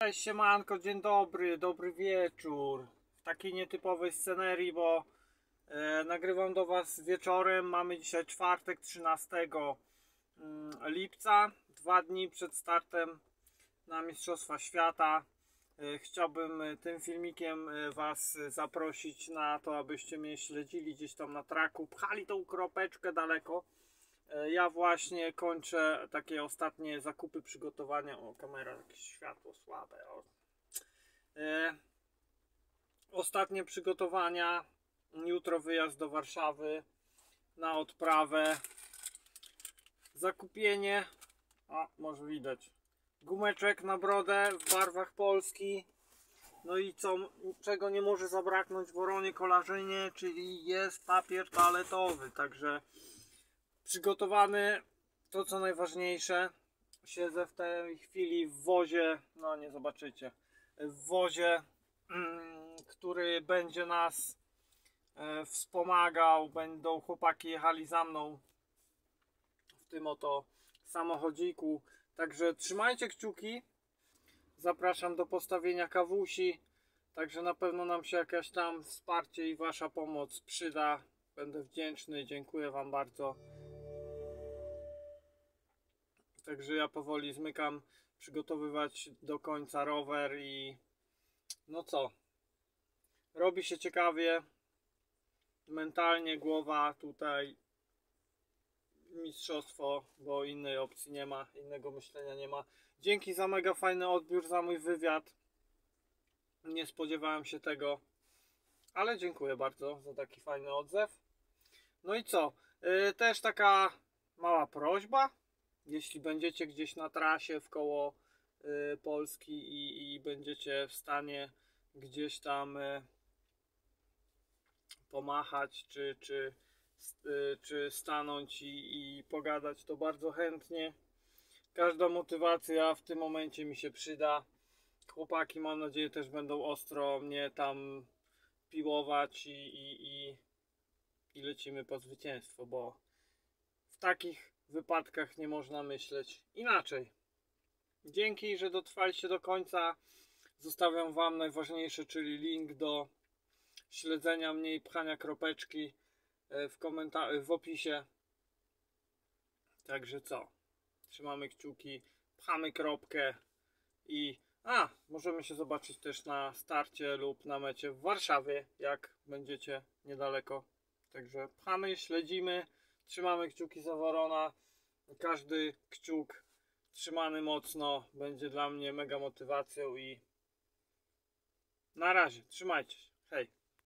Cześć, siemanko, dzień dobry, dobry wieczór. W takiej nietypowej scenerii, bo nagrywam do Was wieczorem. Mamy dzisiaj czwartek, 13 lipca, 2 dni przed startem na Mistrzostwa Świata. Chciałbym tym filmikiem Was zaprosić na to, abyście mnie śledzili gdzieś tam na traku, pchali tą kropeczkę daleko. Ja właśnie kończę takie ostatnie zakupy, przygotowania. O, kamera, jakieś światło słabe. Ostatnie przygotowania. Jutro wyjazd do Warszawy na odprawę. Zakupienie. O, może widać. Gumeczek na brodę w barwach Polski. No i czego nie może zabraknąć w Woronie Kolarzynie, czyli jest papier toaletowy. Także przygotowany, to co najważniejsze. Siedzę w tej chwili w wozie, no nie zobaczycie, w wozie, który będzie nas wspomagał. Będą chłopaki jechali za mną w tym oto samochodziku. Także trzymajcie kciuki. Zapraszam do postawienia kawusi. Także na pewno nam się jakaś tam wsparcie i Wasza pomoc przyda. Będę wdzięczny, dziękuję Wam bardzo. Także ja powoli zmykam, przygotowywać do końca rower i no co, robi się ciekawie, mentalnie głowa tutaj mistrzostwo, bo innej opcji nie ma, innego myślenia nie ma. Dzięki za mega fajny odbiór, za mój wywiad, nie spodziewałem się tego, ale dziękuję bardzo za taki fajny odzew. No i co, też taka mała prośba. Jeśli będziecie gdzieś na trasie w koło Polski i będziecie w stanie gdzieś tam pomachać czy stanąć i pogadać, to bardzo chętnie. Każda motywacja w tym momencie mi się przyda. Chłopaki, mam nadzieję, też będą ostro mnie tam piłować i lecimy po zwycięstwo, bo w takich wypadkach nie można myśleć inaczej. Dzięki, że dotrwaliście do końca. Zostawiam Wam najważniejsze, czyli link do śledzenia mnie i pchania kropeczki w opisie. Także co? Trzymamy kciuki, pchamy kropkę i możemy się zobaczyć też na starcie lub na mecie w Warszawie, jak będziecie niedaleko. Także pchamy, śledzimy, trzymamy kciuki za Worona. Każdy kciuk trzymany mocno będzie dla mnie mega motywacją i na razie, trzymajcie się, hej.